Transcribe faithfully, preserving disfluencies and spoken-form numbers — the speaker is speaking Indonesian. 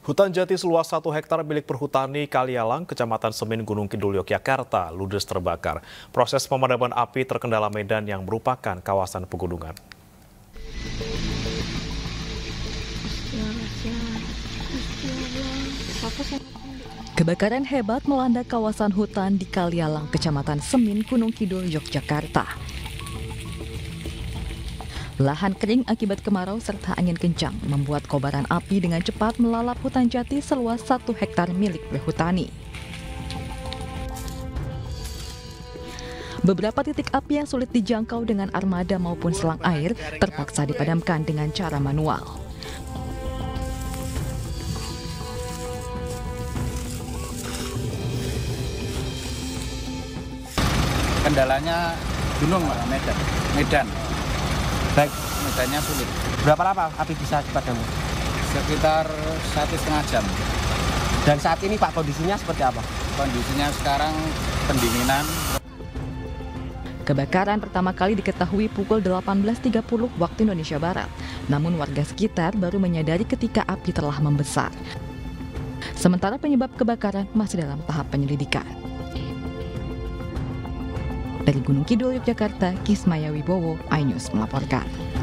Hutan jati seluas satu hektar milik Perhutani Kalialang, Kecamatan Semin, Gunung Kidul, Yogyakarta, ludes terbakar. Proses pemadaman api terkendala medan yang merupakan kawasan pegunungan. Kebakaran hebat melanda kawasan hutan di Kalialang, Kecamatan Semin, Gunung Kidul, Yogyakarta. Lahan kering akibat kemarau serta angin kencang membuat kobaran api dengan cepat melalap hutan jati seluas satu hektar milik Perhutani. Beberapa titik api yang sulit dijangkau dengan armada maupun selang air terpaksa dipadamkan dengan cara manual. Kendalanya gunung, Medan. Medan. Baik, medannya sulit. Berapa lama api bisa dipadamkan? Sekitar satu setengah jam. Dan saat ini Pak, kondisinya seperti apa? Kondisinya sekarang pendinginan. Kebakaran pertama kali diketahui pukul delapan belas tiga puluh waktu Indonesia Barat. Namun warga sekitar baru menyadari ketika api telah membesar. Sementara penyebab kebakaran masih dalam tahap penyelidikan. Dari Gunung Kidul, Yogyakarta, Kismaya Wibowo, iNews melaporkan.